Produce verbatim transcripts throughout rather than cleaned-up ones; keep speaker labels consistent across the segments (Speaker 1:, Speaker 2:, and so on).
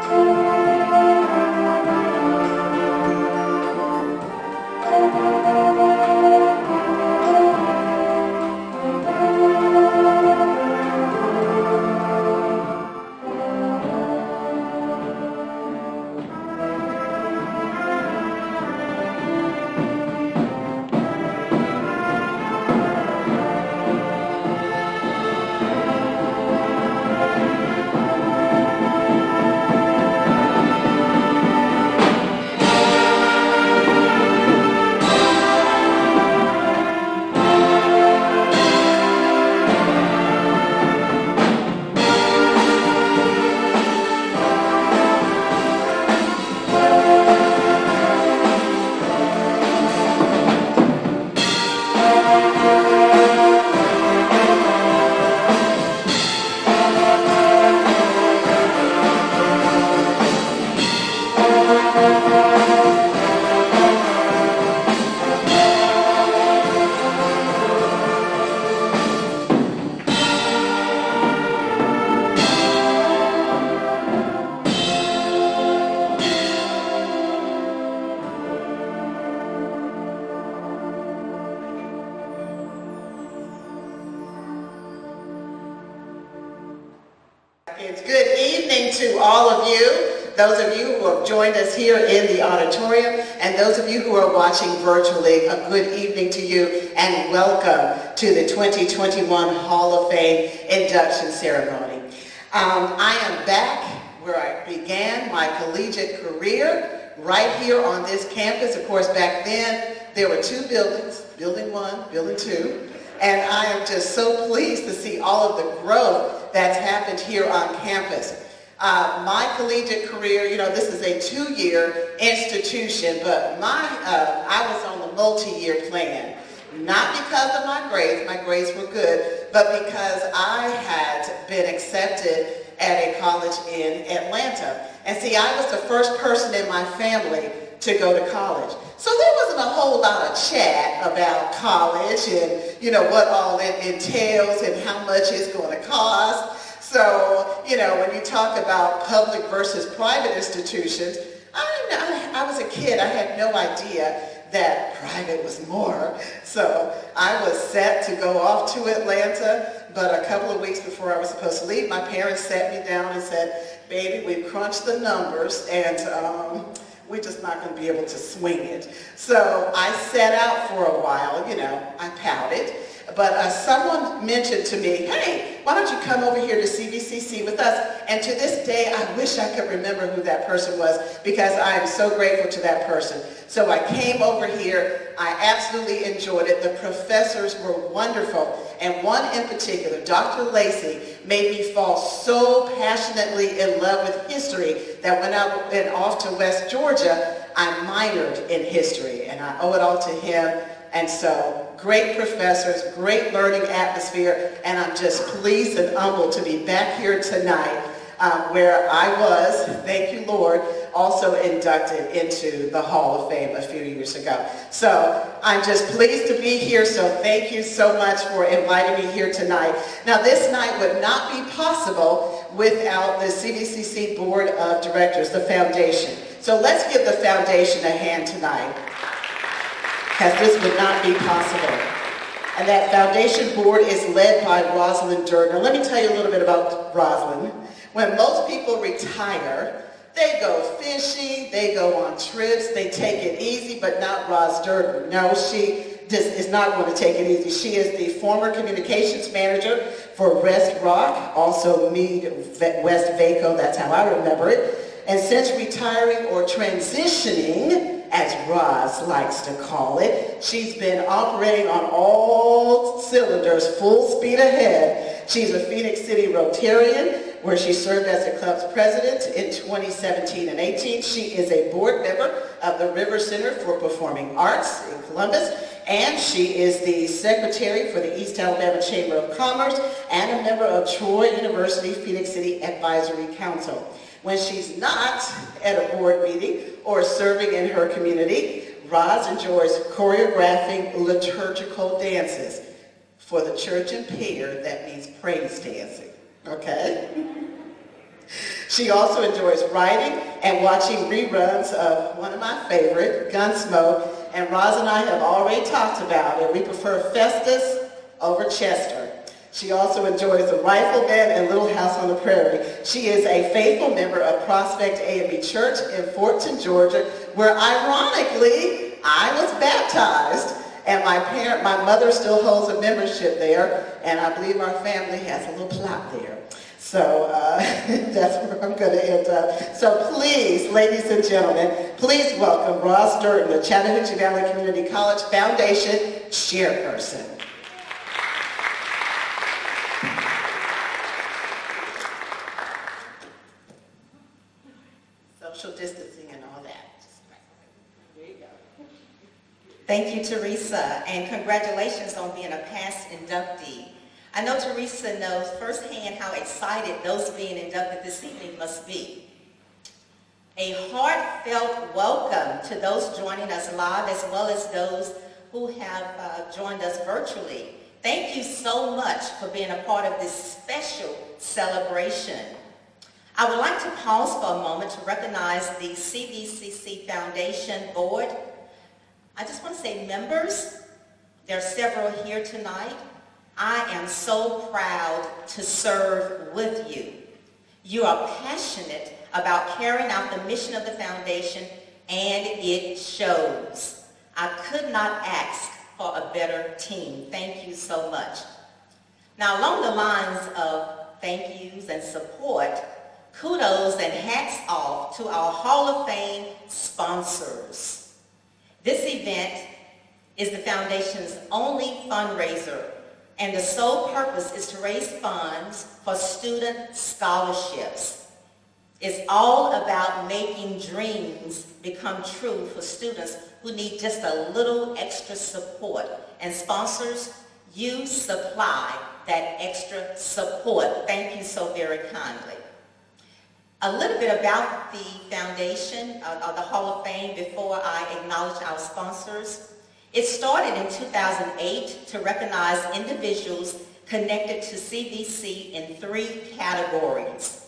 Speaker 1: It's good evening to all of you, those of you who have joined us here in the auditorium, and those of you who are watching virtually, a good evening to you, and welcome to the twenty twenty-one Hall of Fame induction ceremony. Um, I am back where I began my collegiate career, right here on this campus. Of course, back then, there were two buildings, building one, building two, and I am just so pleased to see all of the growth that's happened here on campus. Uh, my collegiate career, you know, this is a two-year institution, but my uh, I was on the multi-year plan. Not because of my grades, my grades were good, but because I had been accepted at a college in Atlanta. And see, I was the first person in my family to go to college. So there wasn't a whole lot of chat about college and, you know, what all it entails and how much it's going to cost. So, you know, when you talk about public versus private institutions, I, I, I was a kid. I had no idea that private was more. So I was set to go off to Atlanta, but a couple of weeks before I was supposed to leave, my parents sat me down and said, baby, we've crunched the numbers, and um, we're just not going to be able to swing it. So I sat out for a while, you know, I pouted. But uh, someone mentioned to me, hey, why don't you come over here to C V C C with us? And to this day, I wish I could remember who that person was, because I am so grateful to that person. So I came over here. I absolutely enjoyed it. The professors were wonderful. And one in particular, Doctor Lacey, made me fall so passionately in love with history that when I went off to West Georgia, I minored in history. And I owe it all to him. And so, great professors, great learning atmosphere, and I'm just pleased and humbled to be back here tonight um, where I was, thank you Lord, also inducted into the Hall of Fame a few years ago. So I'm just pleased to be here, so thank you so much for inviting me here tonight. Now this night would not be possible without the C V C C Board of Directors, the foundation. So let's give the foundation a hand tonight, because this would not be possible. And that foundation board is led by Rosalind Durden. Now let me tell you a little bit about Rosalind. When most people retire, they go fishing, they go on trips, they take it easy, but not Ros Durden. No, she just is not going to take it easy. She is the former communications manager for West Rock, also Mead West Vaco, that's how I remember it. And since retiring or transitioning, as Roz likes to call it, she's been operating on all cylinders, full speed ahead. She's a Phenix City Rotarian, where she served as the club's president in twenty seventeen and eighteen. She is a board member of the River Center for Performing Arts in Columbus, and she is the secretary for the East Alabama Chamber of Commerce and a member of Troy University Phenix City Advisory Council. When she's not at a board meeting or serving in her community, Roz enjoys choreographing liturgical dances. For the church in Peter, that means praise dancing, okay? She also enjoys writing and watching reruns of one of my favorite, Gunsmoke, and Roz and I have already talked about it. We prefer Festus over Chester. She also enjoys The Rifleman and Little House on the Prairie. She is a faithful member of Prospect A and B Church in Fortson, Georgia, where ironically I was baptized, and my parent, my mother still holds a membership there, and I believe our family has a little plot there. So uh, that's where I'm going to end up. So please, ladies and gentlemen, please welcome Roz Durden, the Chattahoochee Valley Community College Foundation Chairperson. Social distancing and all that. There you go.
Speaker 2: Thank you, Teresa, and congratulations on being a past inductee. I know Teresa knows firsthand how excited those being inducted this evening must be. A heartfelt welcome to those joining us live as well as those who have uh, joined us virtually. Thank you so much for being a part of this special celebration. I would like to pause for a moment to recognize the C V C C Foundation Board. I just want to say members, there are several here tonight. I am so proud to serve with you. You are passionate about carrying out the mission of the foundation, and it shows. I could not ask for a better team. Thank you so much. Now, along the lines of thank yous and support, kudos and hats off to our Hall of Fame sponsors. This event is the foundation's only fundraiser, and the sole purpose is to raise funds for student scholarships. It's all about making dreams become true for students who need just a little extra support. And sponsors, you supply that extra support. Thank you so very kindly. A little bit about the foundation, uh, of the Hall of Fame, before I acknowledge our sponsors. It started in two thousand eight to recognize individuals connected to C V C in three categories: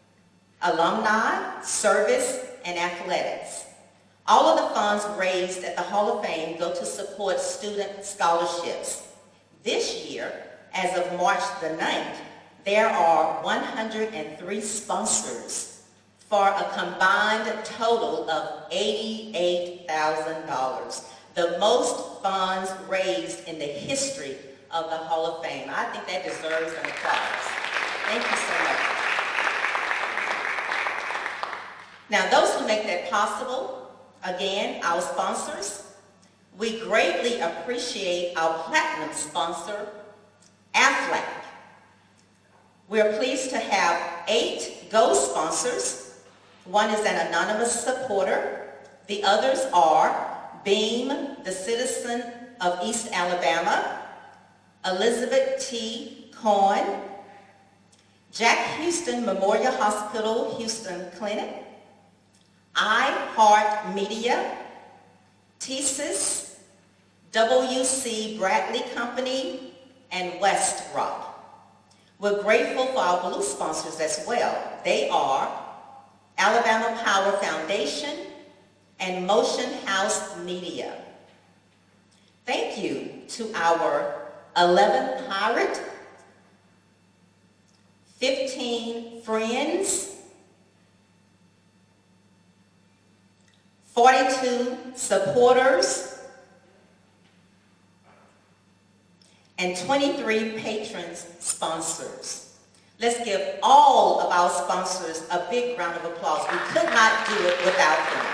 Speaker 2: alumni, service, and athletics. All of the funds raised at the Hall of Fame go to support student scholarships. This year, as of March the ninth, there are one hundred three sponsors for a combined total of eighty-eight thousand dollars. The most funds raised in the history of the Hall of Fame. I think that deserves an applause. Thank you so much. Now, those who make that possible, again, our sponsors, we greatly appreciate our platinum sponsor, Aflac. We're pleased to have eight gold sponsors. One is an anonymous supporter. The others are Beam, the Citizen of East Alabama, Elizabeth T. Cohen, Jack Houston Memorial Hospital, Houston Clinic, iHeart Media, T S I S, W C Bradley Company, and West Rock. We're grateful for our blue sponsors as well. They are Alabama Power Foundation and Motion House Media. Thank you to our eleven Pirate, fifteen Friends, forty-two Supporters, and twenty-three Patrons sponsors. Let's give all of our sponsors a big round of applause. We could not do it without them.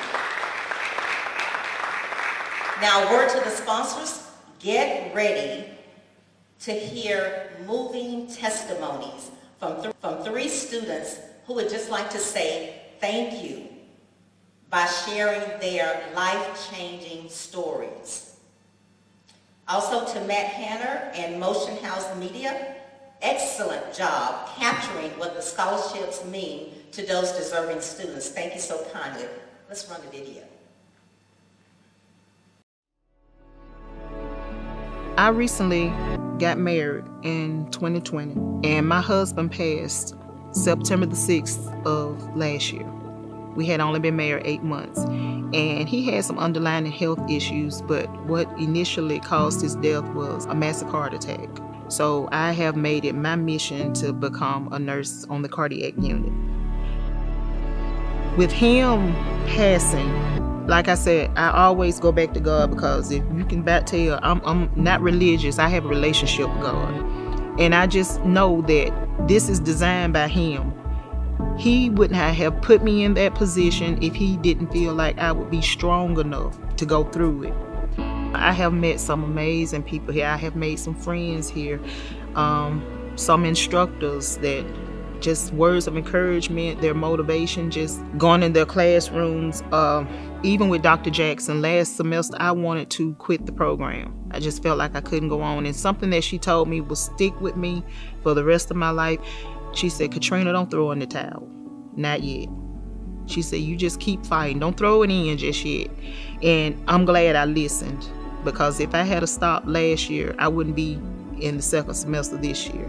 Speaker 2: Now, word to the sponsors, get ready to hear moving testimonies from, th from three students who would just like to say thank you by sharing their life-changing stories. Also to Matt Hanner and Motion House Media, excellent job capturing what the scholarships mean to those deserving students. Thank you so kindly. Let's run the video.
Speaker 3: I recently got married in twenty twenty, and my husband passed September the sixth of last year. We had only been married eight months, and he had some underlying health issues, but what initially caused his death was a massive heart attack. So I have made it my mission to become a nurse on the cardiac unit. With him passing, like I said, I always go back to God, because if you can back tell, I'm, I'm not religious, I have a relationship with God. And I just know that this is designed by him. He wouldn't have put me in that position if he didn't feel like I would be strong enough to go through it. I have met some amazing people here. I have made some friends here, um, some instructors that just words of encouragement, their motivation, just going in their classrooms. Uh, even with Doctor Jackson, last semester, I wanted to quit the program. I just felt like I couldn't go on. And something that she told me will stick with me for the rest of my life. She said, Katrina, don't throw in the towel. Not yet. She said, you just keep fighting. Don't throw it in just yet. And I'm glad I listened, because if I had stopped last year, I wouldn't be in the second semester this year.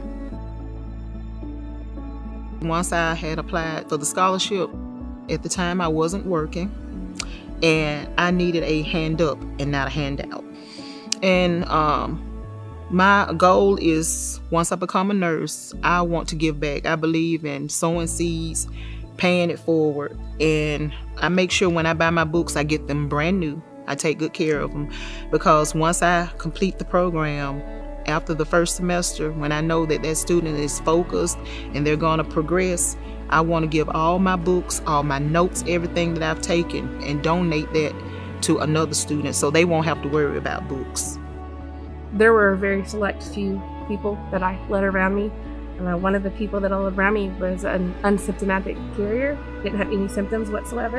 Speaker 3: Once I had applied for the scholarship, at the time I wasn't working, and I needed a hand up and not a handout. And um, my goal is, once I become a nurse, I want to give back. I believe in sowing seeds, paying it forward, and I make sure when I buy my books, I get them brand new. I take good care of them, because once I complete the program, after the first semester, when I know that that student is focused and they're going to progress, I want to give all my books, all my notes, everything that I've taken, and donate that to another student so they won't have to worry about books.
Speaker 4: There were a very select few people that I let around me. Uh, one of the people that I let around me was an unsymptomatic carrier, didn't have any symptoms whatsoever.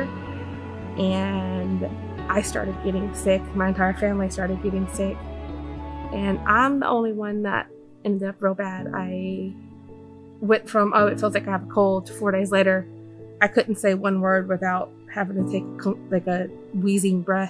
Speaker 4: And I started getting sick. My entire family started getting sick. And I'm the only one that ended up real bad. I went from, oh, it feels like I have a cold, to four days later, I couldn't say one word without having to take like a wheezing breath.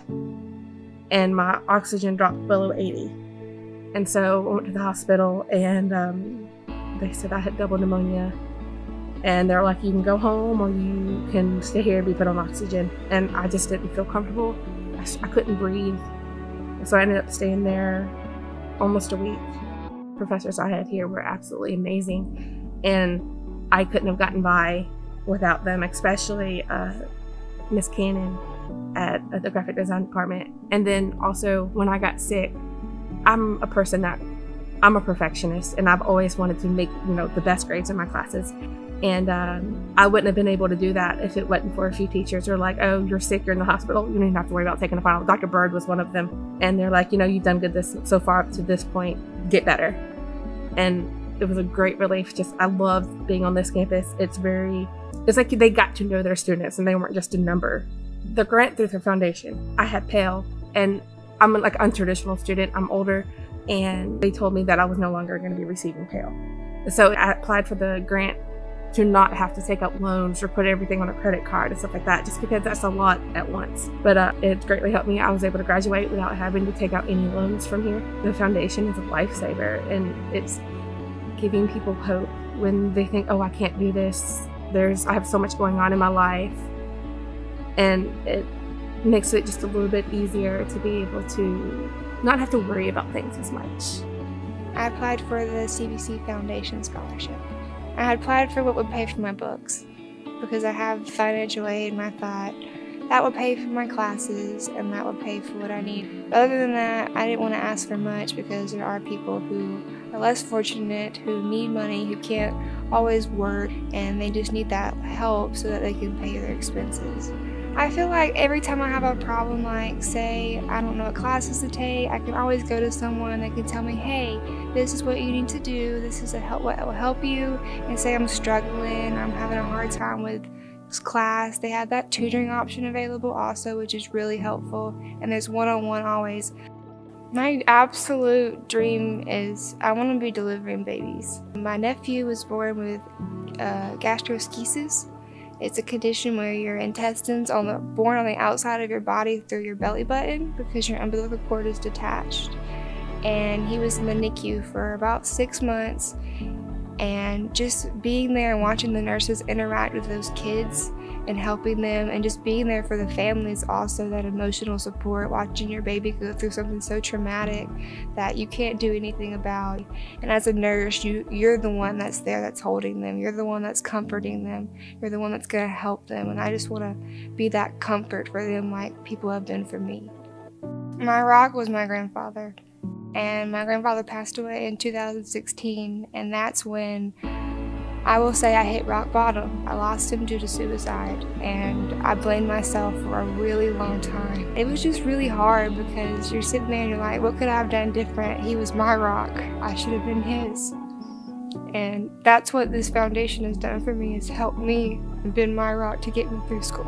Speaker 4: And my oxygen dropped below eighty. And so I went to the hospital, and um, they said I had double pneumonia. And they're like, you can go home or you can stay here and be put on oxygen. And I just didn't feel comfortable. I, I couldn't breathe. And so I ended up staying there almost a week. Professors I had here were absolutely amazing, and I couldn't have gotten by without them, especially uh, Miss Cannon at, at the graphic design department. And then also when I got sick, I'm a person that, I'm a perfectionist, and I've always wanted to make, you know, the best grades in my classes. And um, I wouldn't have been able to do that if it wasn't for a few teachers who are like, oh, you're sick, you're in the hospital, you don't even have to worry about taking a final. Doctor Bird was one of them. And they're like, you know, you've done good this so far up to this point, get better. And it was a great relief. Just, I loved being on this campus. It's very, it's like they got to know their students and they weren't just a number. The grant through their foundation, I had Pell, and I'm like an untraditional student, I'm older, and they told me that I was no longer going to be receiving Pell. So I applied for the grant to not have to take out loans or put everything on a credit card and stuff like that, just because that's a lot at once. But uh, it greatly helped me. I was able to graduate without having to take out any loans from here. The foundation is a lifesaver, and it's giving people hope when they think, oh, I can't do this. There's, I have so much going on in my life, and it makes it just a little bit easier to be able to not have to worry about things as much.
Speaker 5: I applied for the C V C Foundation scholarship. I had applied for what would pay for my books because I have financial aid, and I thought that would pay for my classes and that would pay for what I need. But other than that, I didn't want to ask for much because there are people who are less fortunate, who need money, who can't always work, and they just need that help so that they can pay their expenses. I feel like every time I have a problem, like say I don't know what classes to take, I can always go to someone that can tell me, hey, this is what you need to do, this is a help, what will help you, and say I'm struggling, I'm having a hard time with class. They have that tutoring option available also, which is really helpful, and there's one-on-one always. My absolute dream is I want to be delivering babies. My nephew was born with uh, gastroschisis. It's a condition where your intestines are born on the outside of your body through your belly button because your umbilical cord is detached. And he was in the N I C U for about six months. And just being there and watching the nurses interact with those kids and helping them, and just being there for the families also, that emotional support, watching your baby go through something so traumatic that you can't do anything about. And as a nurse, you, you're the one that's there that's holding them. You're the one that's comforting them. You're the one that's going to help them. And I just want to be that comfort for them like people have been for me. My rock was my grandfather. And my grandfather passed away in two thousand sixteen, and that's when I will say I hit rock bottom. I lost him due to suicide, and I blamed myself for a really long time. It was just really hard because you're sitting there and you're like, what could I have done different? He was my rock. I should have been his. And that's what this foundation has done for me, is helped me and been my rock to get me through school.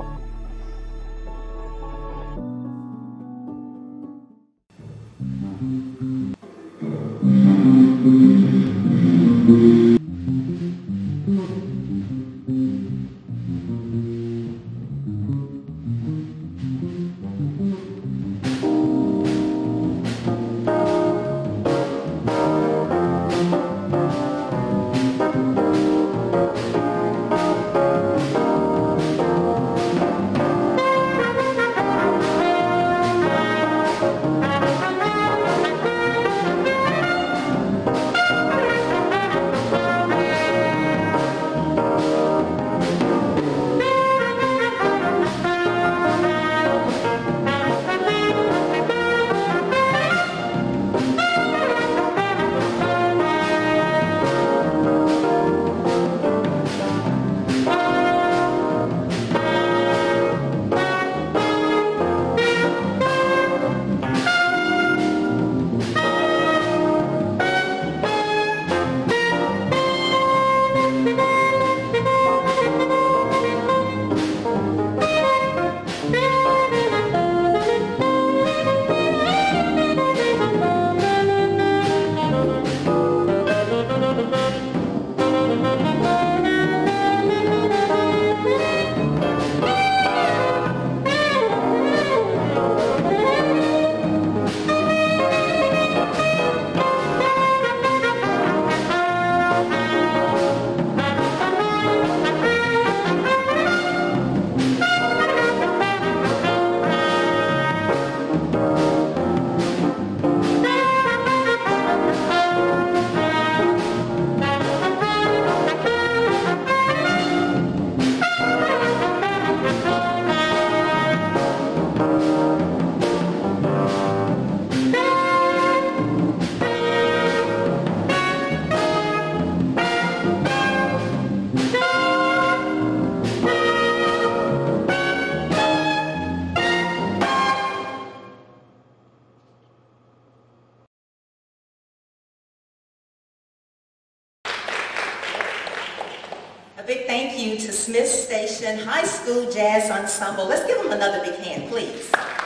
Speaker 2: big thank you to Smith Station High School Jazz Ensemble. Let's give them another big hand, please.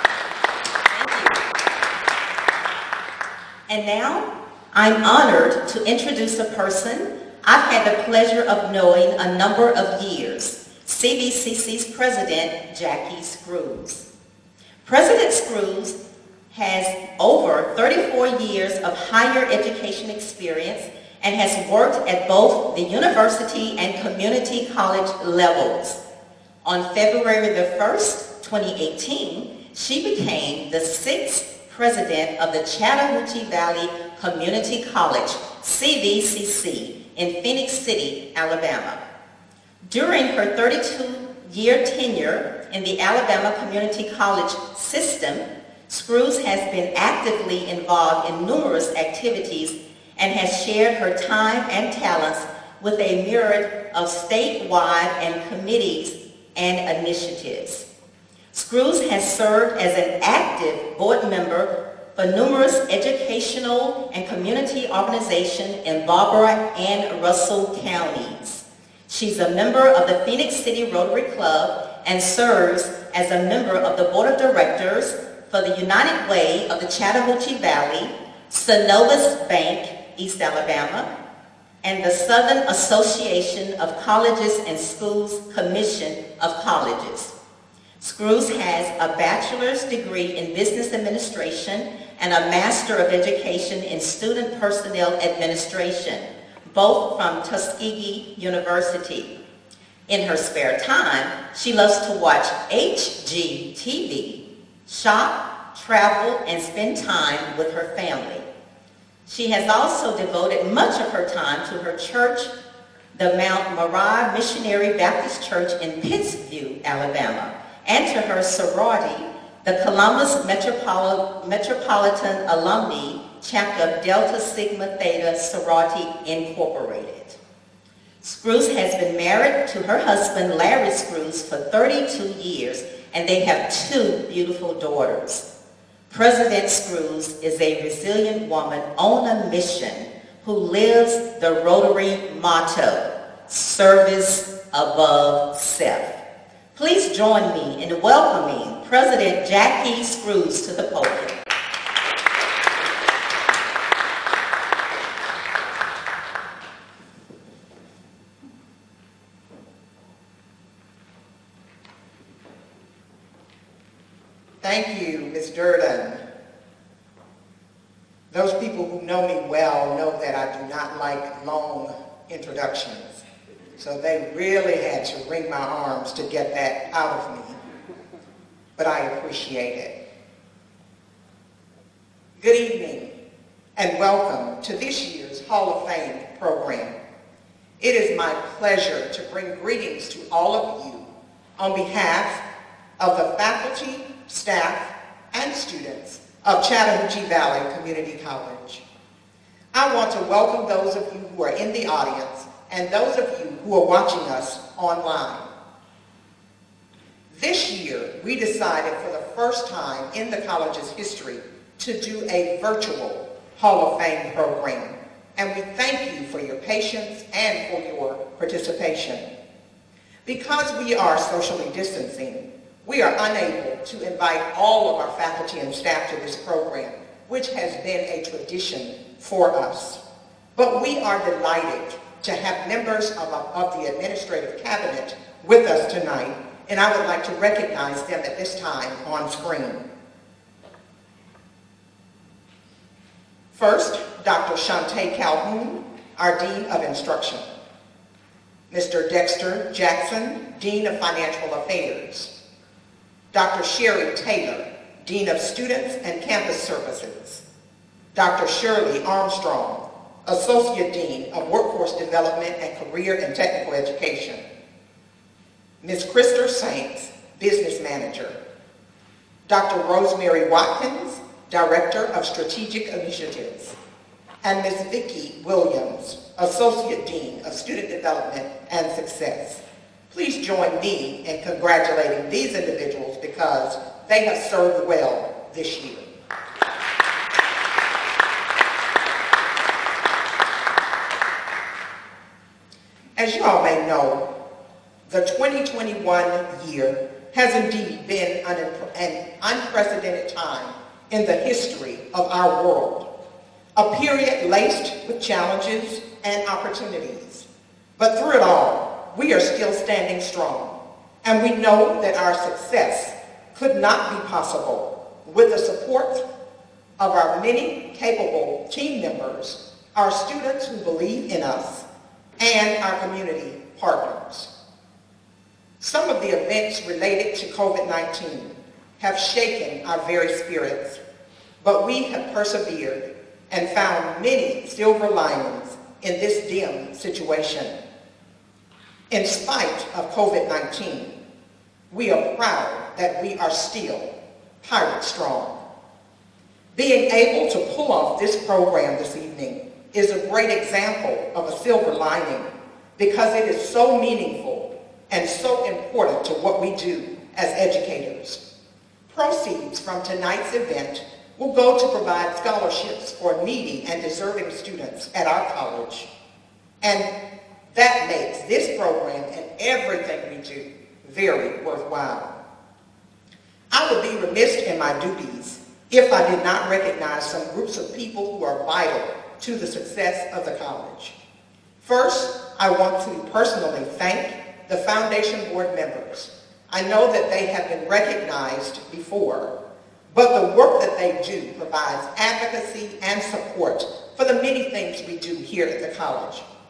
Speaker 2: Thank you. And now, I'm honored to introduce a person I've had the pleasure of knowing a number of years, C V C C's President, Jackie Screws. President Screws has over thirty-four years of higher education experience and has worked at both the university and community college levels. On February the first, twenty eighteen, she became the sixth president of the Chattahoochee Valley Community College, C V C C, in Phenix City, Alabama. During her thirty-two-year tenure in the Alabama Community College system, Screws has been actively involved in numerous activities and has shared her time and talents with a myriad of statewide and committees and initiatives. Screws has served as an active board member for numerous educational and community organizations in Barbara and Russell counties. She's a member of the Phenix City Rotary Club and serves as a member of the board of directors for the United Way of the Chattahoochee Valley, Synovus Bank, East Alabama, and the Southern Association of Colleges and Schools Commission of Colleges. Screws has a bachelor's degree in business administration and a master of education in student personnel administration, both from Tuskegee University. In her spare time, she loves to watch H G T V, shop, travel, and spend time with her family. She has also devoted much of her time to her church, the Mount Moriah Missionary Baptist Church in Pittsview, Alabama, and to her sorority, the Columbus Metropol- Metropolitan Alumni Chapter Delta Sigma Theta Sorority Incorporated. Screws has been married to her husband, Larry Screws, for thirty-two years, and they have two beautiful daughters. President Screws is a resilient woman on a mission who lives the Rotary motto, service above self. Please join me in welcoming President Jackie Screws to the podium.
Speaker 1: Thank you, Miz Durden. Those people who know me well know that I do not like long introductions. So they really had to wring my arms to get that out of me. But I appreciate it. Good evening and welcome to this year's Hall of Fame program. It is my pleasure to bring greetings to all of you on behalf of the faculty, staff, and students of Chattahoochee Valley Community College. I want to welcome those of you who are in the audience and those of you who are watching us online. This year, we decided for the first time in the college's history to do a virtual Hall of Fame program, and we thank you for your patience and for your participation. Because we are socially distancing, we are unable to invite all of our faculty and staff to this program, which has been a tradition for us. But we are delighted to have members of, of the administrative cabinet with us tonight, and I would like to recognize them at this time on screen. First, Doctor Shantae Calhoun, our Dean of Instruction. Mister Dexter Jackson, Dean of Financial Affairs. Doctor Sherry Taylor, Dean of Students and Campus Services. Doctor Shirley Armstrong, Associate Dean of Workforce Development and Career and Technical Education. Miz Krista Saints, Business Manager. Doctor Rosemary Watkins, Director of Strategic Initiatives. And Miz Vicki Williams, Associate Dean of Student Development and Success. Please join me in congratulating these individuals because they have served well this year. As you all may know, the twenty twenty-one year has indeed been an, an unprecedented time in the history of our world, a period laced with challenges and opportunities. But through it all, we are still standing strong, and we know that our success could not be possible with the support of our many capable team members, our students who believe in us, and our community partners. Some of the events related to COVID nineteen have shaken our very spirits, but we have persevered and found many silver linings in this dim situation. In spite of COVID nineteen, we are proud that we are still pirate strong. Being able to pull off this program this evening is a great example of a silver lining because it is so meaningful and so important to what we do as educators. Proceeds from tonight's event will go to provide scholarships for needy and deserving students at our college. And that makes this program and everything we do very worthwhile. I would be remiss in my duties if I did not recognize some groups of people who are vital to the success of the college. First, I want to personally thank the foundation board members. I know that they have been recognized before, but the work that they do provides advocacy and support for the many things we do here at the college.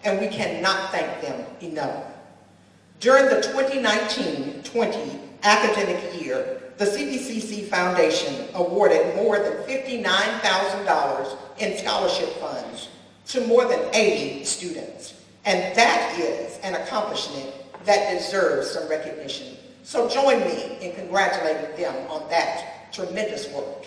Speaker 1: and we cannot thank them enough. During the twenty nineteen twenty academic year, the C V C C Foundation awarded more than fifty-nine thousand dollars in scholarship funds to more than eighty students. And that is an accomplishment that deserves some recognition. So join me in congratulating them on that tremendous work.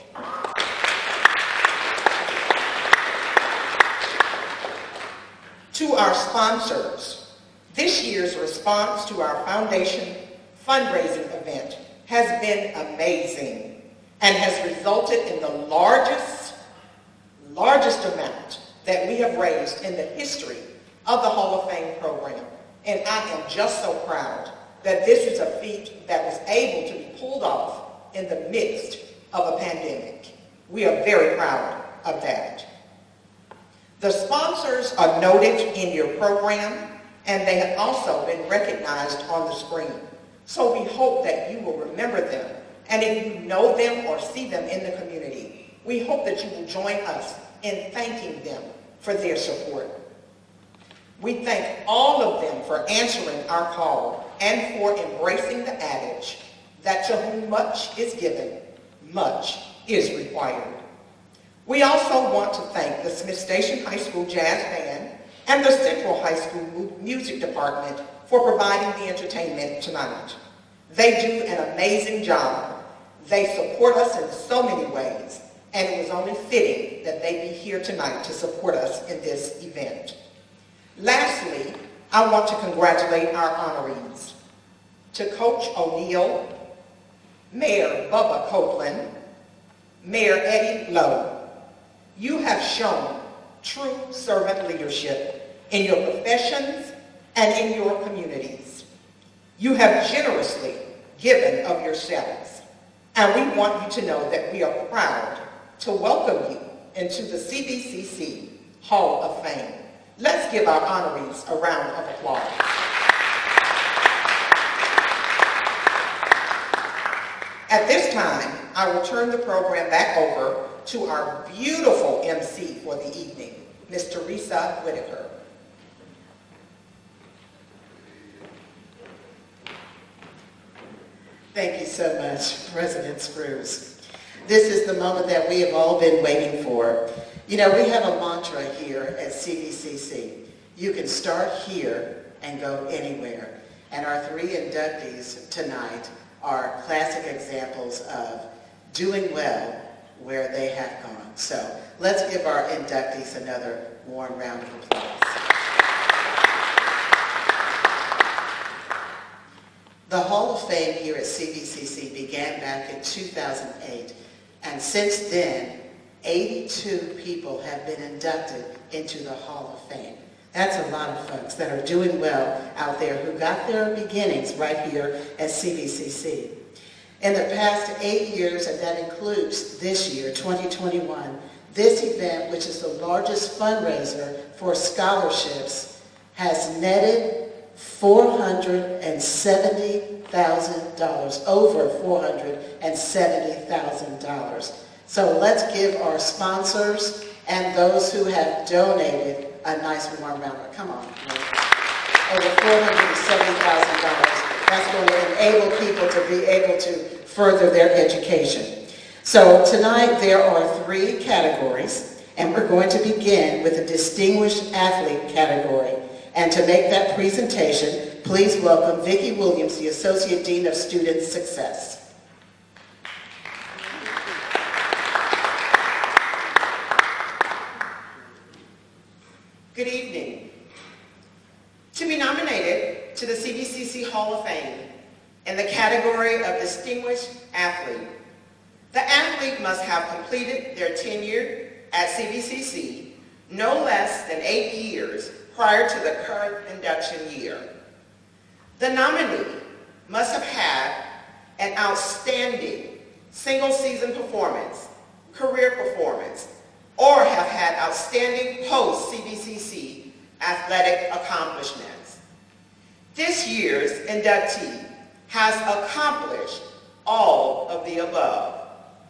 Speaker 1: To our sponsors, this year's response to our foundation fundraising event has been amazing and has resulted in the largest, largest amount that we have raised in the history of the Hall of Fame program. And I am just so proud that this is a feat that was able to be pulled off in the midst of a pandemic. We are very proud of that. The sponsors are noted in your program, and they have also been recognized on the screen. So we hope that you will remember them, and if you know them or see them in the community, we hope that you will join us in thanking them for their support. We thank all of them for answering our call and for embracing the adage that to whom much is given, much is required. We also want to thank the Smith Station High School Jazz Band and the Central High School Music Department for providing the entertainment tonight. They do an amazing job. They support us in so many ways, and it was only fitting that they be here tonight to support us in this event. Lastly, I want to congratulate our honorees. To Coach O'Neill, Mayor Bubba Copeland, Mayor Eddie Lowe, you have shown true servant leadership in your professions and in your communities. You have generously given of yourselves, and we want you to know that we are proud to welcome you into the C V C C Hall of Fame. Let's give our honorees a round of applause. At this time, I will turn the program back over to our beautiful M C for the evening, Miz Teresa Whitaker. Thank you so much, President Spruce. This is the moment that we have all been waiting for. You know, we have a mantra here at C V C C. You can start here and go anywhere. And our three inductees tonight are classic examples of doing well where they have gone. So let's give our inductees another warm round of applause. The Hall of Fame here at C V C C began back in two thousand eight, and since then, eighty-two people have been inducted into the Hall of Fame. That's a lot of folks that are doing well out there who got their beginnings right here at C V C C. In the past eight years, and that includes this year, twenty twenty-one, this event, which is the largest fundraiser for scholarships, has netted four hundred seventy thousand dollars, over four hundred seventy thousand dollars. So let's give our sponsors and those who have donated a nice warm round. Come on. Over four hundred seventy thousand dollars. That's going to enable people to be able to further their education. So tonight there are three categories, and we're going to begin with the Distinguished Athlete category. And to make that presentation, please welcome Vicki Williams, the Associate Dean of Student Success. Good evening. To be nominated to the C V C C Hall of Fame in the category of Distinguished Athlete, the athlete must have completed their tenure at C V C C no less than eight years prior to the current induction year. The nominee must have had an outstanding single-season performance, career performance, or have had outstanding post-C V C C athletic accomplishments. This year's inductee has accomplished all of the above.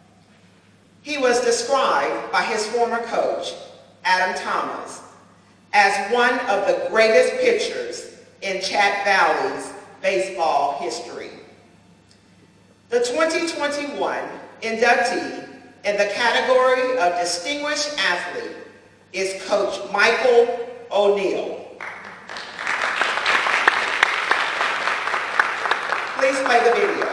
Speaker 1: He was described by his former coach, Adam Thomas, as one of the greatest pitchers in Chat Valley's baseball history. The twenty twenty-one inductee in the category of Distinguished Athlete is Coach Michael O'Neill. Please play the video.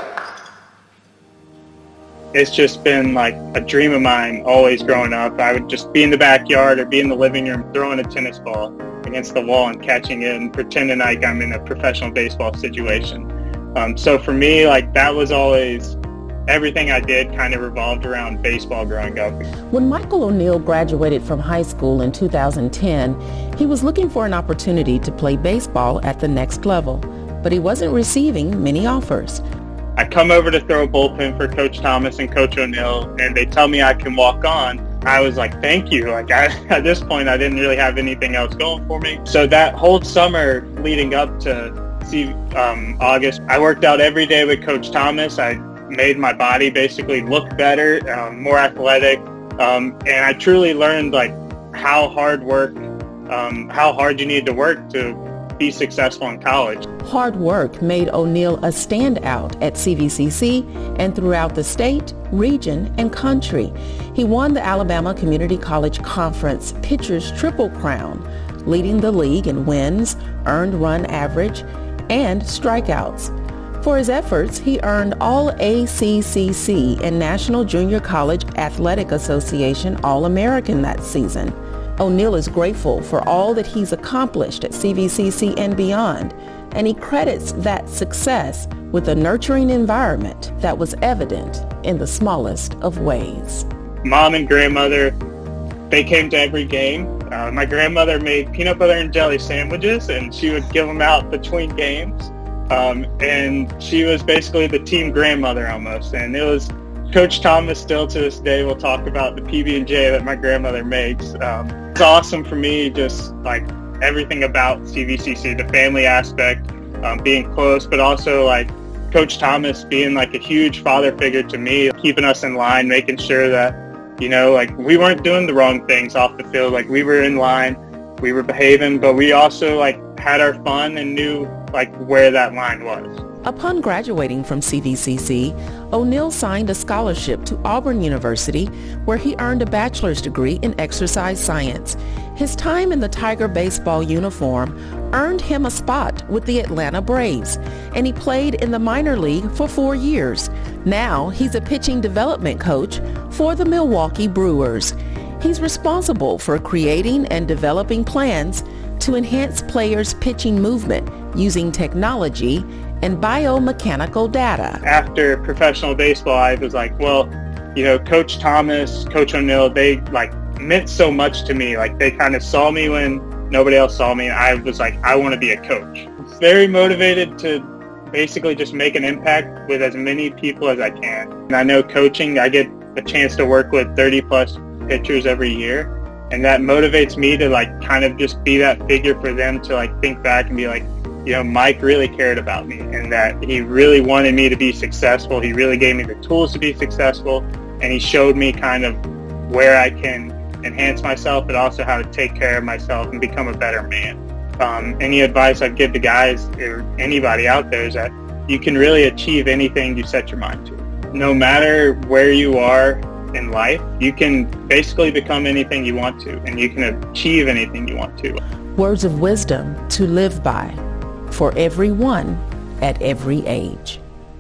Speaker 6: It's just been like a dream of mine always growing up. I would just be in the backyard or be in the living room throwing a tennis ball against the wall and catching it and pretending like I'm in a professional baseball situation. Um, so for me, like that was always, everything I did kind of revolved around baseball growing up.
Speaker 7: When Michael O'Neill graduated from high school in two thousand ten, he was looking for an opportunity to play baseball at the next level, but he wasn't receiving many offers.
Speaker 6: I come over to throw a bullpen for Coach Thomas and Coach O'Neill, and they tell me I can walk on. I was like, thank you. Like I, at this point, I didn't really have anything else going for me. So that whole summer leading up to see, um, August, I worked out every day with Coach Thomas. I made my body basically look better, um, more athletic, um, and I truly learned like how hard work, um, how hard you need to work to be successful in college.
Speaker 7: Hard work made O'Neill a standout at C V C C and throughout the state, region, and country. He won the Alabama Community College Conference Pitchers Triple Crown, leading the league in wins, earned run average, and strikeouts. For his efforts, he earned All A C C C and National Junior College Athletic Association All-American that season. O'Neill is grateful for all that he's accomplished at C V C C and beyond, and he credits that success with a nurturing environment that was evident in the smallest of ways.
Speaker 6: Mom and grandmother, they came to every game. Uh, my grandmother made peanut butter and jelly sandwiches, and she would give them out between games. Um, and she was basically the team grandmother almost. And it was Coach Thomas still to this day will talk about the P B and J that my grandmother makes. Um, it's awesome for me, just like everything about C V C C, the family aspect, um, being close, but also like Coach Thomas being like a huge father figure to me, keeping us in line, making sure that, you know, like we weren't doing the wrong things off the field. Like we were in line, we were behaving, but we also like had our fun and knew like where that line was.
Speaker 7: Upon graduating from C V C C, O'Neill signed a scholarship to Auburn University, where he earned a bachelor's degree in exercise science. His time in the Tiger baseball uniform earned him a spot with the Atlanta Braves, and he played in the minor league for four years. Now he's a pitching development coach for the Milwaukee Brewers. He's responsible for creating and developing plans to enhance players' pitching movement using technology and biomechanical data.
Speaker 6: After professional baseball, I was like, well, you know, Coach Thomas, Coach O'Neill, they like meant so much to me. Like they kind of saw me when nobody else saw me. And I was like, I want to be a coach. Very motivated to basically just make an impact with as many people as I can. And I know coaching, I get a chance to work with thirty plus pitchers every year. And that motivates me to like kind of just be that figure for them to like think back and be like, you know, Mike really cared about me and that he really wanted me to be successful. He really gave me the tools to be successful, and he showed me kind of where I can enhance myself, but also how to take care of myself and become a better man. Um, any advice I'd give to guys or anybody out there is that you can really achieve anything you set your mind to. No matter where you are in life, you can basically become anything you want to, and you can achieve anything you want to.
Speaker 7: Words of wisdom to live by for everyone at every age.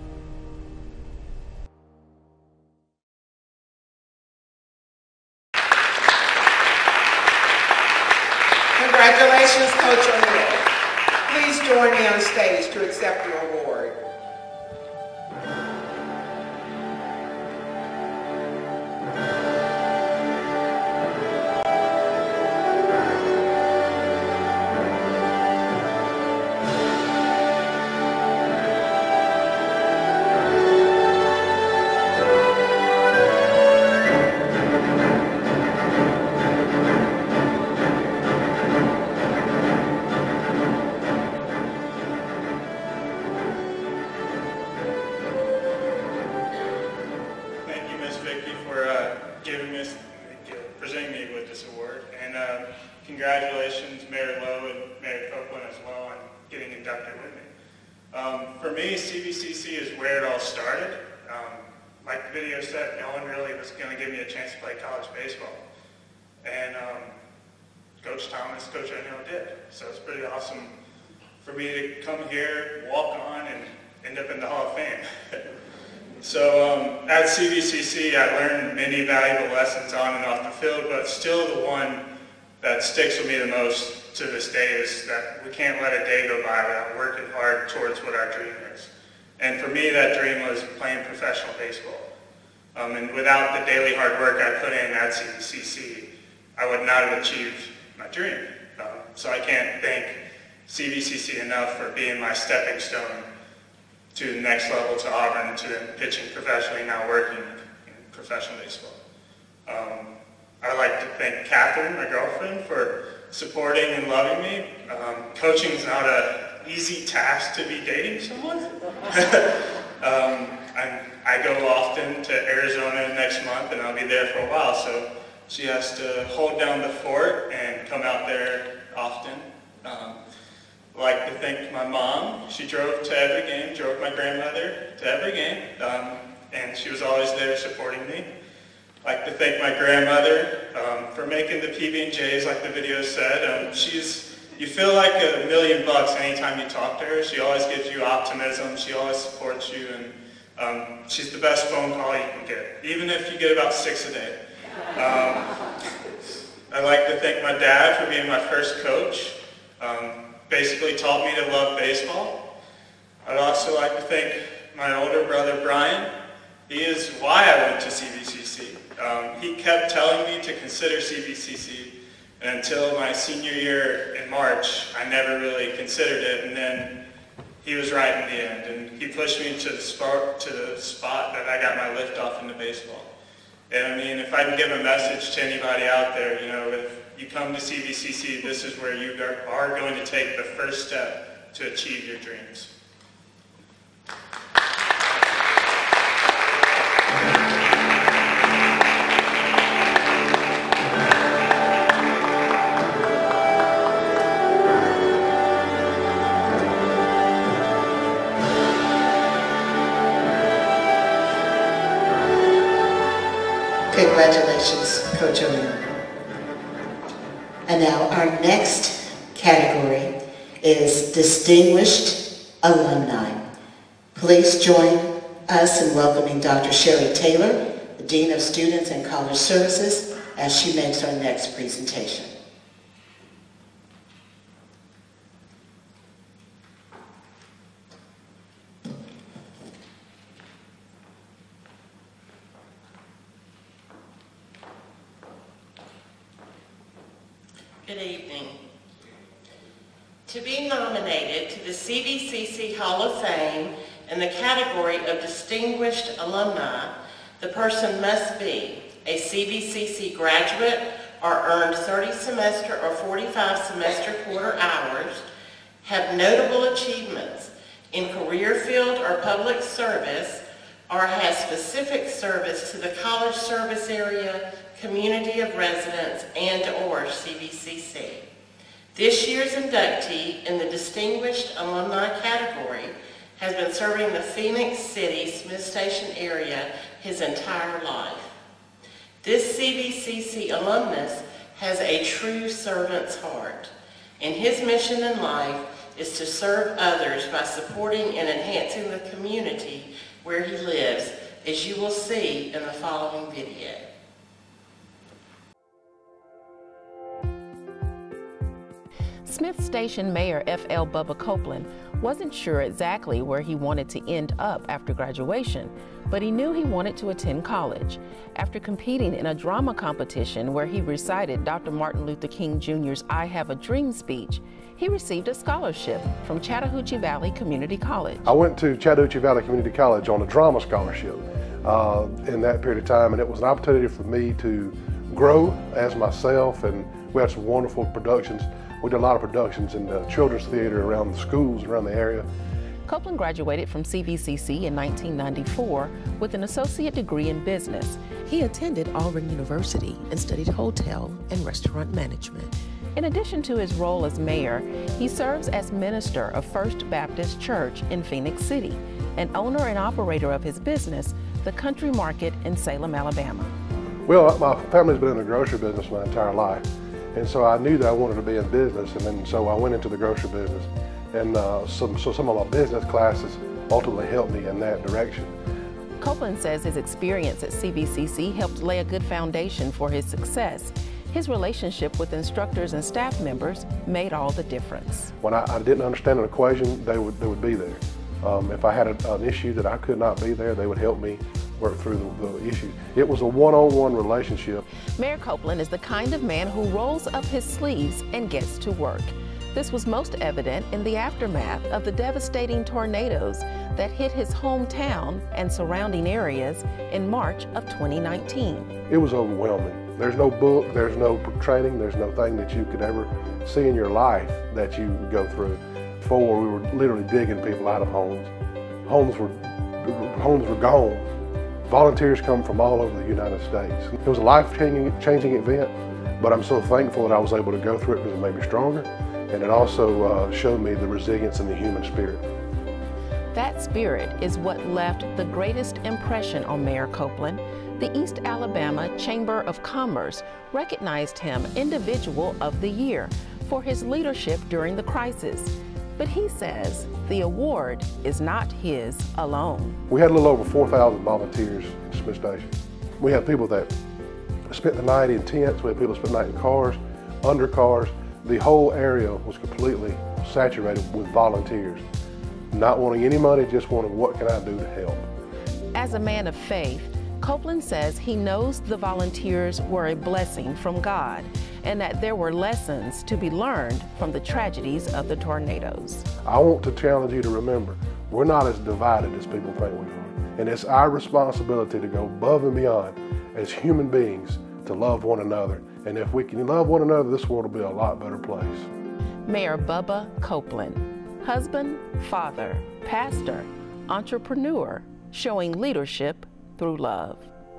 Speaker 1: Congratulations, Coach O'Neill. Please join me on stage to accept your award.
Speaker 6: for me, C V C C is where it all started. Um, like the video said, no one really was going to give me a chance to play college baseball. And um, Coach Thomas, Coach O'Neill did. So it's pretty awesome for me to come here, walk on, and end up in the Hall of Fame. So um, at C V C C, I learned many valuable lessons on and off the field, but still the one that sticks with me the most to this day is that we can't let a day go by without working hard towards what our dream is. And for me, that dream was playing professional baseball. Um, and without the daily hard work I put in at C V C C, I would not have achieved my dream. Um, so I can't thank C V C C enough for being my stepping stone to the next level, to Auburn, to pitching professionally, now working in professional baseball. Um, I'd like to thank Catherine, my girlfriend, for supporting and loving me. Um, coaching is not an easy task to be dating someone. um, I'm, I go often to Arizona next month, and I'll be there for a while, so she has to hold down the fort and come out there often. Um, I'd like to thank my mom. She drove to every game, drove my grandmother to every game, um, and she was always there supporting me. I'd like to thank my grandmother um, for making the P B and J's, like the video said. Um, she's, you feel like a million bucks anytime you talk to her. She always gives you optimism. She always supports you, and um, she's the best phone call you can get, even if you get about six a day. Um, I'd like to thank my dad for being my first coach. Um, basically taught me to love baseball. I'd also like to thank my older brother, Brian. He is why I went to C V C C. Um, he kept telling me to consider C V C C, and until my senior year in March, I never really considered it, and then he was right in the end, and he pushed me to the spot, to the spot that I got my lift off into baseball. And I mean, if I can give a message to anybody out there, you know, if you come to C V C C, this is where you are going to take the first step to achieve your dreams.
Speaker 1: Congratulations, Coach O'Neill. And now our next category is Distinguished Alumni. Please join us in welcoming Doctor Sherry Taylor, the Dean of Students and College Services, as she makes our next presentation.
Speaker 8: Good evening. To be nominated to the C V C C Hall of Fame in the category of Distinguished Alumni, the person must be a C V C C graduate or earned thirty semester or forty-five semester quarter hours, have notable achievements in career field or public service, or has specific service to the college service area, community of residence, and or C V C C. This year's inductee in the Distinguished Alumni category has been serving the Phenix City Smith Station area his entire life. This C V C C alumnus has a true servant's heart, and his mission in life is to serve others by supporting and enhancing the community where he lives, as you will see in the following video.
Speaker 7: Smith Station Mayor F L Bubba Copeland wasn't sure exactly where he wanted to end up after graduation, but he knew he wanted to attend college. After competing in a drama competition where he recited Doctor Martin Luther King Junior's I Have a Dream speech, he received a scholarship from Chattahoochee Valley Community College.
Speaker 9: I went to Chattahoochee Valley Community College on a drama scholarship uh, in that period of time, and it was an opportunity for me to grow as myself, and we had some wonderful productions. We did a lot of productions in the children's theater around the schools around the area.
Speaker 7: Copeland graduated from C V C C in nineteen ninety-four with an associate degree in business.
Speaker 10: He attended Auburn University and studied hotel and restaurant management.
Speaker 7: In addition to his role as mayor, he serves as minister of First Baptist Church in Phenix City and owner and operator of his business, the Country Market in Salem, Alabama.
Speaker 9: Well, my family's been in the grocery business my entire life, and so I knew that I wanted to be in business, and then so I went into the grocery business, and uh, some, so some of my business classes ultimately helped me in that direction.
Speaker 7: Copeland says his experience at C V C C helped lay a good foundation for his success. His relationship with instructors and staff members made all the difference.
Speaker 9: When I, I didn't understand an equation, they would, they would be there. Um, if I had a, an issue that I could not be there, they would help me work through the, the issue. It was a one-on-one relationship.
Speaker 7: Mayor Copeland is the kind of man who rolls up his sleeves and gets to work. This was most evident in the aftermath of the devastating tornadoes that hit his hometown and surrounding areas in March of twenty nineteen.
Speaker 9: It was overwhelming. There's no book, there's no training, there's no thing that you could ever see in your life that you would go through. Before, we were literally digging people out of homes. Homes were, homes were gone. Volunteers come from all over the United States. It was a life-changing changing event, but I'm so thankful that I was able to go through it because it made me stronger, and it also uh, showed me the resilience in the human spirit.
Speaker 7: That spirit is what left the greatest impression on Mayor Copeland. The East Alabama Chamber of Commerce recognized him Individual of the Year for his leadership during the crisis. But he says the award is not his alone.
Speaker 9: We had a little over four thousand volunteers at Smith Station. We had people that spent the night in tents, we had people that spent the night in cars, under cars. The whole area was completely saturated with volunteers. Not wanting any money, just wanting what can I do to help.
Speaker 7: As a man of faith, Copeland says he knows the volunteers were a blessing from God and that there were lessons to be learned from the tragedies of the tornadoes.
Speaker 9: I want to challenge you to remember, we're not as divided as people think we are. And it's our responsibility to go above and beyond as human beings to love one another. And if we can love one another, this world will be a lot better place.
Speaker 7: Mayor Bubba Copeland, husband, father, pastor, entrepreneur, showing leadership through love.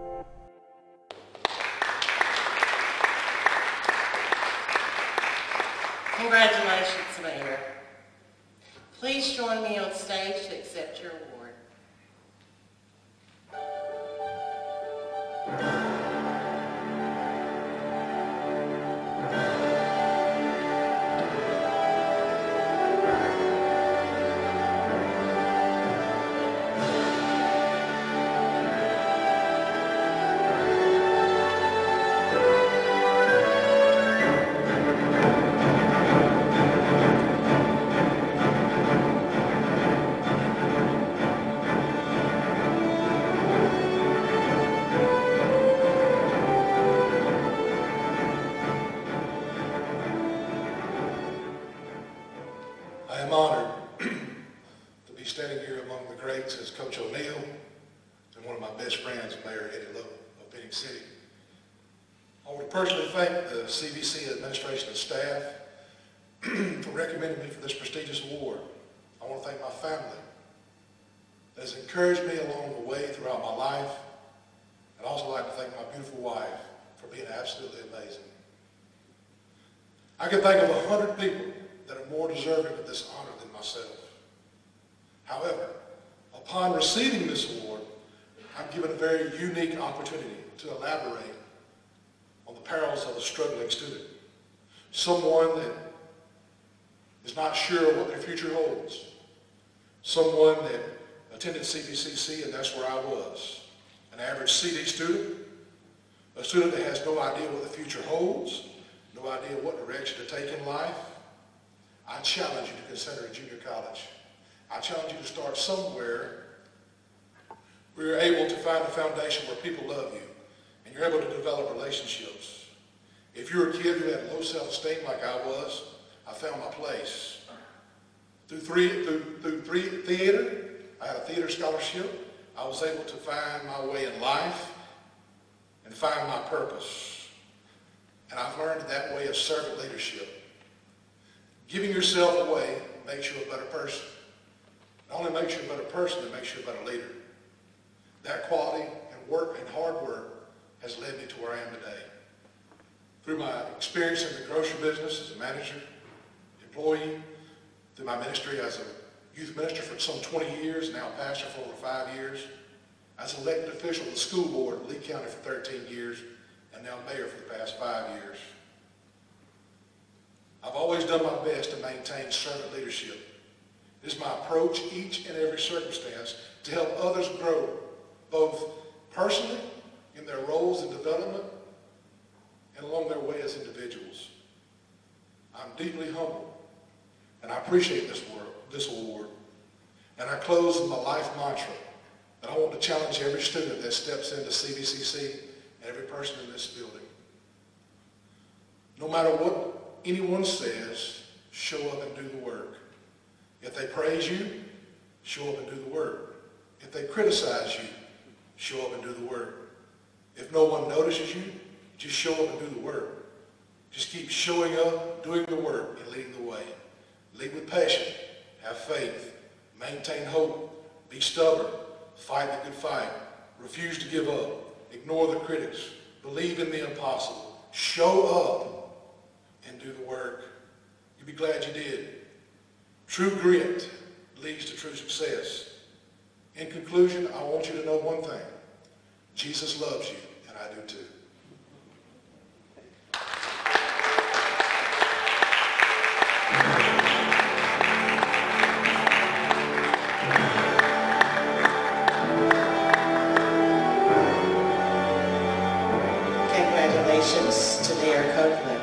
Speaker 8: Congratulations, Mayor. Please join me on stage to accept your award.
Speaker 10: I am honored to be standing here among the greats as Coach O'Neill and one of my best friends, Mayor Lowe of Phenix City. I want to personally thank the C V C administration and staff for recommending me for this prestigious award. I want to thank my family that has encouraged me along the way throughout my life. I'd also like to thank my beautiful wife for being absolutely amazing. I can think of a hundred people that are more deserving of this honor than myself. However, upon receiving this award, I'm given a very unique opportunity to elaborate on the perils of a struggling student, someone that is not sure what their future holds, someone that attended C V C C and that's where I was, an average C D student, a student that has no idea what the future holds, no idea what direction to take in life. I challenge you to consider a junior college. I challenge you to start somewhere where you're able to find a foundation where people love you and you're able to develop relationships. If you're a kid who had low self-esteem like I was, I found my place. Through, three, through, through three, theater, I had a theater scholarship. I was able to find my way in life and find my purpose. And I've learned that way of servant leadership. Giving yourself away makes you a better person. Not only makes you a better person, it makes you a better leader. That quality and work and hard work has led me to where I am today. Through my experience experience in the grocery business as a manager, employee, through my ministry as a youth minister for some twenty years, now pastor for over five years, as an elected official of the school board in Lee County for thirteen years, and now mayor for the past five years. I've always done my best to maintain servant leadership. It is my approach each and every circumstance to help others grow, both personally in their roles and development and along their way as individuals. I'm deeply humbled, and I appreciate this, word, this award. And I close with my life mantra that I want to challenge every student that steps into C V C C and every person in this building. No matter what anyone says, show up and do the work. If they praise you, show up and do the work. If they criticize you, show up and do the work. If no one notices you, just show up and do the work. Just keep showing up, doing the work, and leading the way. Lead with passion, have faith, maintain hope, be stubborn, fight the good fight, refuse to give up, ignore the critics, believe in the impossible, show up and do the work. You'll be glad you did. True grit leads to true success. In conclusion, I want you to know one thing. Jesus loves you, and I do too.
Speaker 1: Congratulations to Mayor Copeland.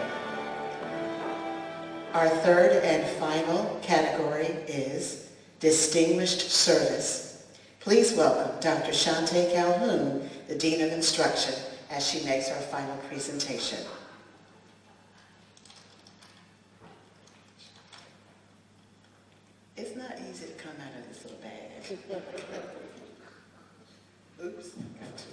Speaker 1: Our third and final category is Distinguished Service. Please welcome Doctor Shante Calhoun, the Dean of Instruction, as she makes her final presentation. It's not easy to come out of this little bag. Oops, got to.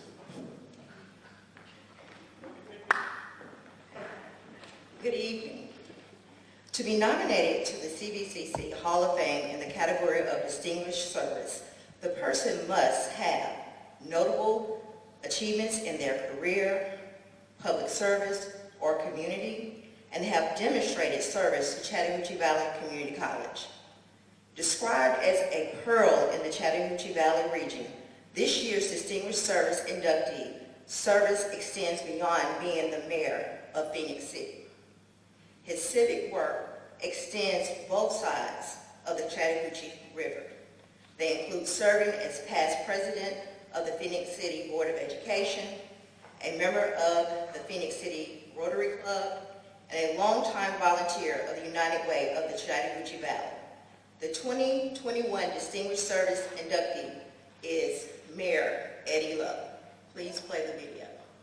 Speaker 2: Good evening. To be nominated to the C V C C Hall of Fame in the category of Distinguished Service, the person must have notable achievements in their career, public service, or community, and have demonstrated service to Chattahoochee Valley Community College. Described as a pearl in the Chattahoochee Valley region, this year's Distinguished Service inductee service extends beyond being the mayor of Phenix City. His civic work extends both sides of the Chattahoochee River. They include serving as past president of the Phenix City Board of Education, a member of the Phenix City Rotary Club, and a longtime volunteer of the United Way of the Chattahoochee Valley. The twenty twenty-one Distinguished Service inductee is Mayor Eddie Lowe. Please play the video.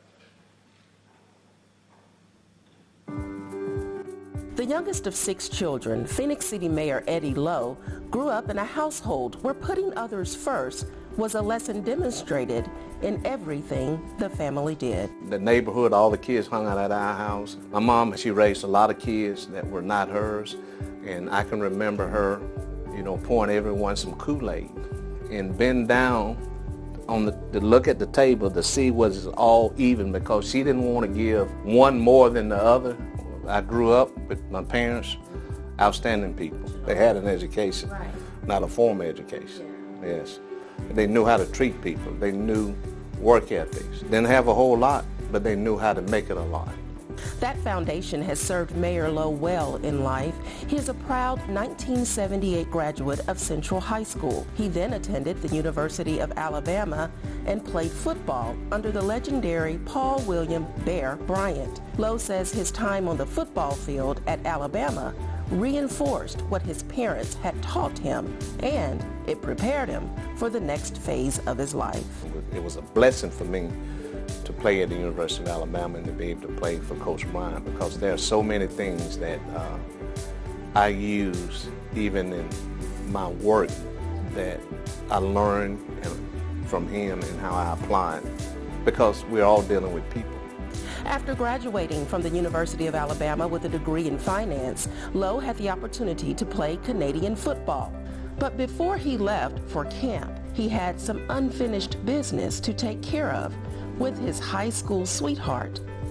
Speaker 7: The youngest of six children, Phenix City Mayor Eddie Lowe grew up in a household where putting others first was a lesson demonstrated in everything the family did.
Speaker 11: The neighborhood, all the kids hung out at our house. My mom, she raised a lot of kids that were not hers, and I can remember her, you know, pouring everyone some Kool-Aid and bend down on the, to look at the table to see was it all even, because she didn't want to give one more than the other. I grew up with my parents, outstanding people. They had an education, right. Not a formal education, yeah. Yes. They knew how to treat people. They knew work ethics. Didn't have a whole lot, but they knew how to make it a lot.
Speaker 7: That foundation has served Mayor Lowe well in life. He is a proud nineteen seventy-eight graduate of Central High School. He then attended the University of Alabama and played football under the legendary Paul William Bear Bryant. Lowe says his time on the football field at Alabama reinforced what his parents had taught him, and it prepared him for the next phase of his life.
Speaker 11: It was a blessing for me to play at the University of Alabama and to be able to play for Coach Bryant, because there are so many things that uh, I use even in my work that I learned from him and how I apply it, because we're all dealing with people.
Speaker 7: After graduating from the University of Alabama with a degree in finance, Lowe had the opportunity to play Canadian football. But before he left for camp, he had some unfinished business to take care of with his high school sweetheart,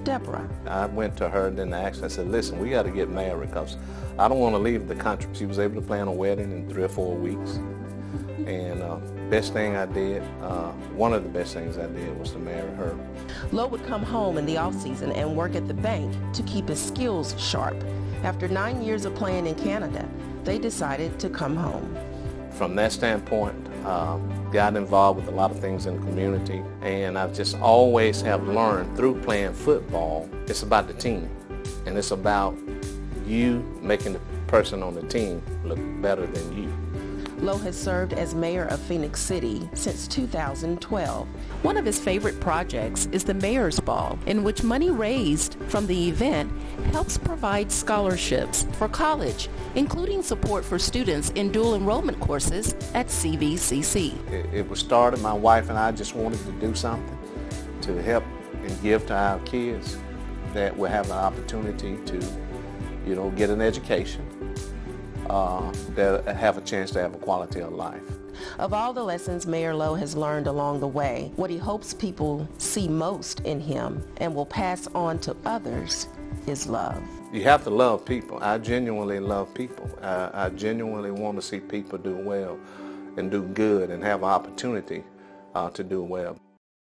Speaker 7: Deborah.
Speaker 11: I went to her and then I asked her, I said, listen, we got to get married because I don't want to leave the country. She was able to plan a wedding in three or four weeks. And uh, best thing I did, uh, one of the best things I did was to marry her.
Speaker 7: Lowe would come home in the off-season and work at the bank to keep his skills sharp. After nine years of playing in Canada, they decided to come home.
Speaker 11: From that standpoint, um, got involved with a lot of things in the community, and I just always have learned through playing football, it's about the team, and it's about you making the person on the team look better than you.
Speaker 7: Lowe has served as mayor of Phenix City since two thousand twelve. One of his favorite projects is the Mayor's Ball, in which money raised from the event helps provide scholarships for college, including support for students in dual enrollment courses at C V C C.
Speaker 11: It, it was started, my wife and I just wanted to do something to help and give to our kids that will have an opportunity to, you know, get an education. Uh, that have a chance to have a quality of life.
Speaker 7: Of all the lessons Mayor Lowe has learned along the way, what he hopes people see most in him and will pass on to others is love.
Speaker 11: You have to love people. I genuinely love people. I, I genuinely want to see people do well and do good and have an opportunity uh, to do well.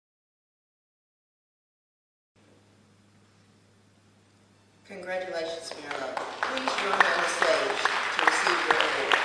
Speaker 1: Congratulations, Mayor Lowe. Please join me on the stage to receive your award.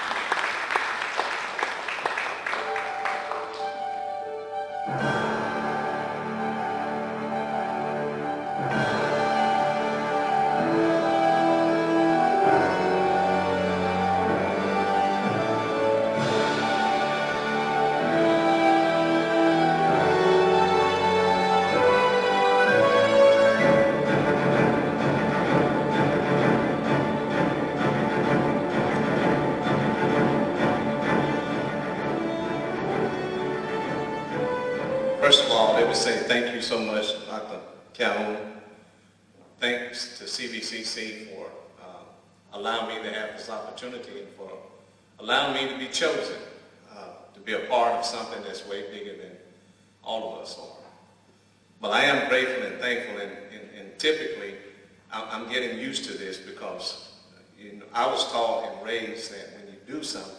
Speaker 11: First of all, let me say thank you so much, Doctor Calhoun. Thanks to C V C C for uh, allowing me to have this opportunity and for allowing me to be chosen uh, to be a part of something that's way bigger than all of us are. But I am grateful and thankful, and, and, and typically I'm getting used to this because you know, I was taught and raised that when you do something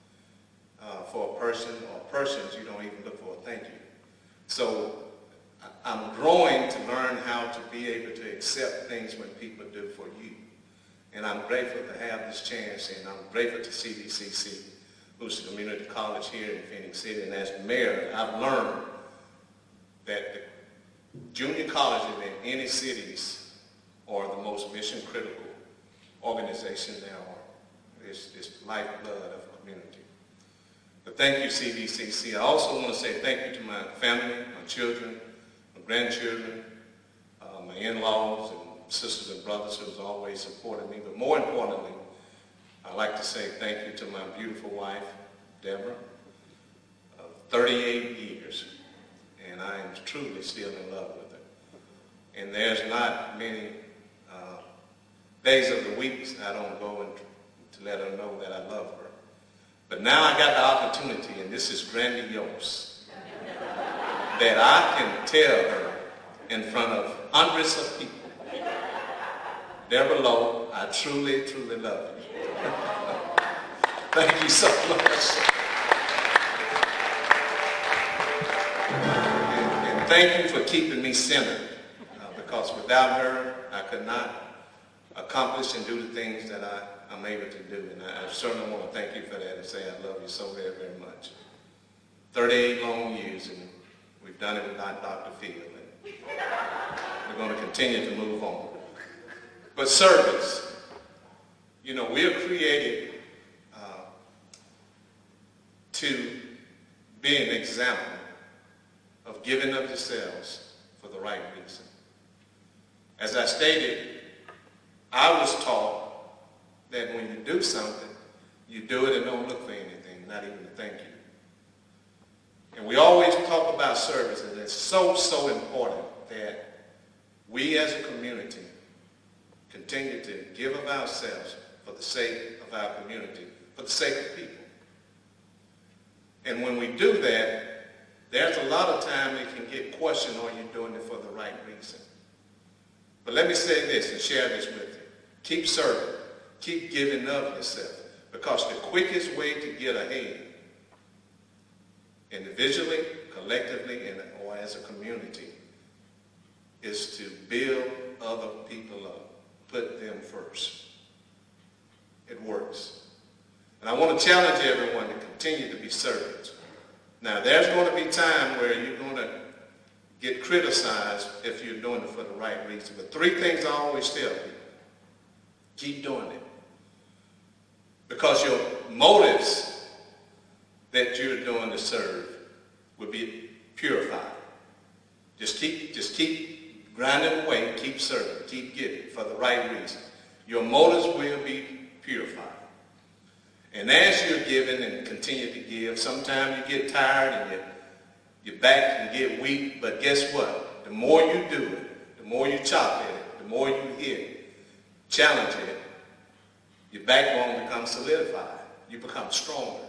Speaker 11: uh, for a person or persons, you don't even look for a thank you. So I'm growing to learn how to be able to accept things when people do for you. And I'm grateful to have this chance, and I'm grateful to C V C C, who's the community college here in Phenix City. And as mayor, I've learned that the junior colleges in any cities are the most mission-critical organization there are. It's, it's the lifeblood of a community. But thank you, C V C C. I also want to say thank you to my family, my children, my grandchildren, uh, my in-laws, and sisters and brothers who's always supported me. But more importantly, I'd like to say thank you to my beautiful wife, Deborah, of thirty-eight years. And I am truly still in love with her. And there's not many uh, days of the week I don't go and to let her know that I love her. But now I got the opportunity, and this is grandiose, that I can tell her in front of hundreds of people, Deborah Lowe, I truly, truly love you. Thank you so much. And, and thank you for keeping me centered, uh, because without her, I could not accomplish and do the things that I I'm able to do, and I, I certainly want to thank you for that and say I love you so very, very much. thirty-eight long years, and we've done it without Doctor Phil, and we're going to continue to move on. But service, you know, we are created uh, to be an example of giving of yourselves for the right reason. As I stated, I was taught that when you do something, you do it and don't look for anything, not even a thank you. And we always talk about service, and it's so, so important that we as a community continue to give of ourselves for the sake of our community, for the sake of people. And when we do that, there's a lot of time it can get questioned, are you doing it for the right reason? But let me say this and share this with you. Keep serving. Keep giving of yourself. Because the quickest way to get ahead, individually, collectively, and or as a community, is to build other people up. Put them first. It works. And I want to challenge everyone to continue to be servants. Now, there's going to be time where you're going to get criticized if you're doing it for the right reason. But three things I always tell people. Keep doing it. Because your motives that you're doing to serve will be purified. Just keep, just keep grinding away, keep serving, keep giving for the right reason. Your motives will be purified. And as you're giving and continue to give, sometimes you get tired and your, your back can get weak, but guess what? The more you do it, the more you chop at it, the more you hit, challenge it, your backbone becomes solidified. You become stronger.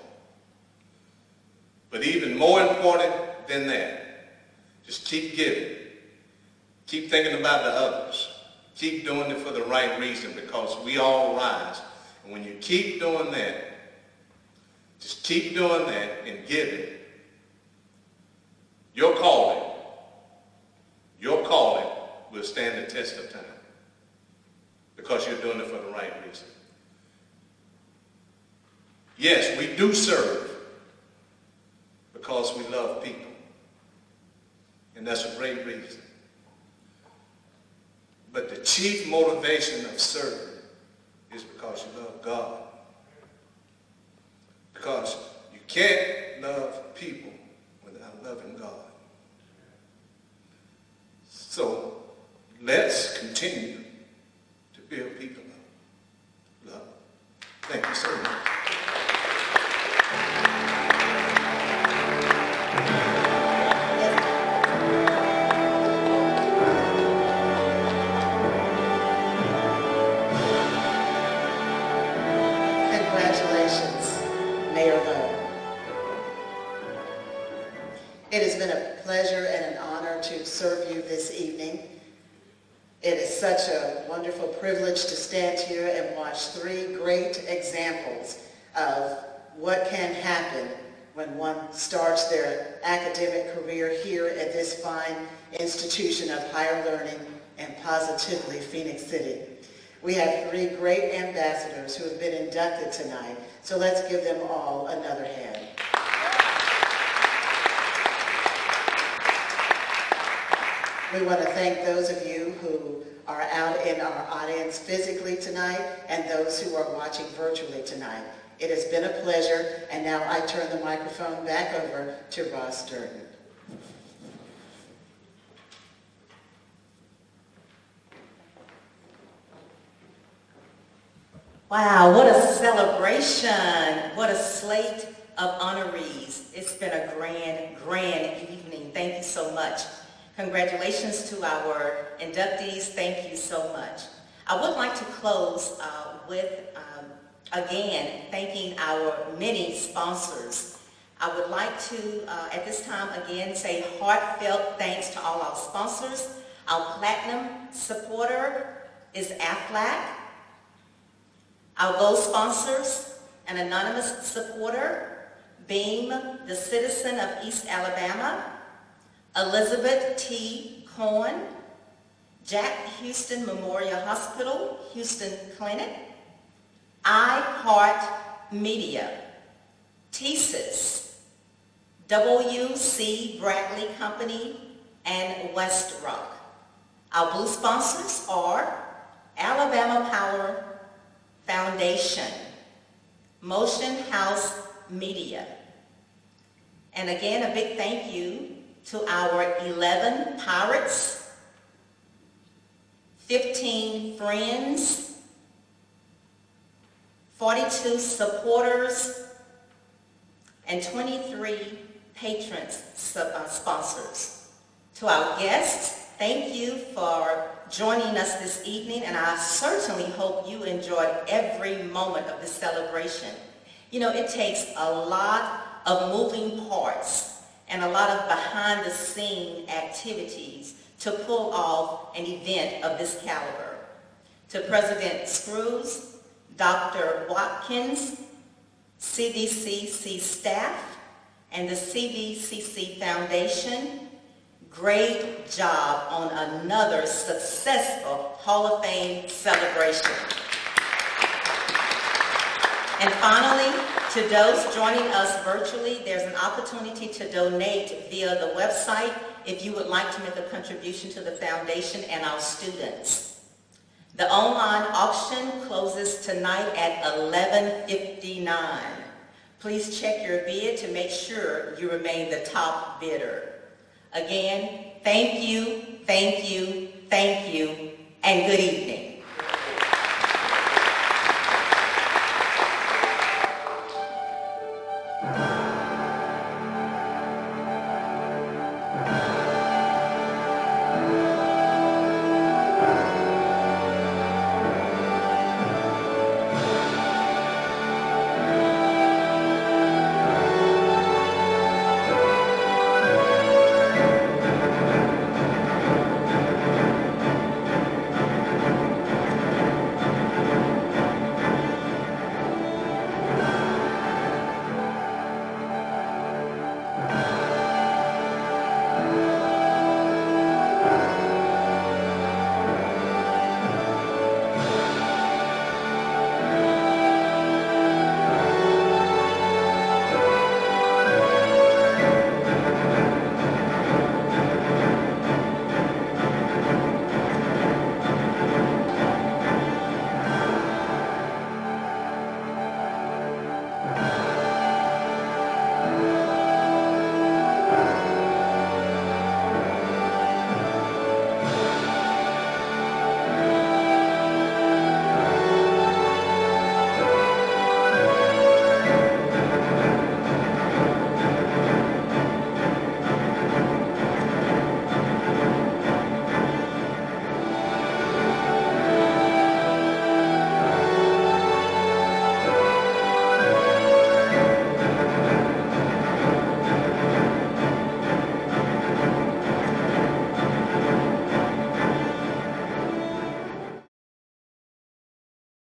Speaker 11: But even more important than that, just keep giving. Keep thinking about the others. Keep doing it for the right reason, because we all rise. And when you keep doing that, just keep doing that and giving, your calling, your calling will stand the test of time, because you're doing it for the right reason. Yes, we do serve because we love people. And that's a great reason. But the chief motivation of serving is because you love God. Because you can't love people without loving God. So let's continue to build people up. Love. Thank you so much.
Speaker 1: Congratulations, Mayor Lowe. It has been a pleasure and an honor to serve you this evening. It is such a wonderful privilege to stand here and watch three great examples of what can happen when one starts their academic career here at this fine institution of higher learning and positively Phenix City. We have three great ambassadors who have been inducted tonight, so let's give them all another hand. We want to thank those of you who are out in our audience physically tonight and those who are watching virtually tonight. It has been a pleasure, and now I turn the microphone back over to Ross Durden.
Speaker 2: Wow, what a celebration. What a slate of honorees. It's been a grand, grand evening. Thank you so much. Congratulations to our inductees. Thank you so much. I would like to close uh, with, um, again, thanking our many sponsors. I would like to, uh, at this time, again, say heartfelt thanks to all our sponsors. Our platinum supporter is Aflac. Our gold sponsors, an anonymous supporter, Beam, the Citizen of East Alabama, Elizabeth T. Cohen, Jack Houston Memorial Hospital, Houston Clinic, iHeart Media, T S I S, W C Bradley Company, and West Rock. Our blue sponsors are Alabama Power Foundation, Motion House Media. And again, a big thank you to our eleven Pirates, fifteen Friends, forty-two Supporters, and twenty-three Patrons uh, sponsors. To our guests, thank you for joining us this evening, and I certainly hope you enjoyed every moment of this celebration. You know, it takes a lot of moving parts, and a lot of behind-the-scene activities to pull off an event of this caliber. To President Screws, Doctor Watkins, C V C C staff, and the C V C C Foundation, great job on another successful Hall of Fame celebration. And finally, to those joining us virtually, there's an opportunity to donate via the website if you would like to make a contribution to the foundation and our students. The online auction closes tonight at eleven fifty-nine. Please check your bid to make sure you remain the top bidder. Again, thank you, thank you, thank you, and good evening.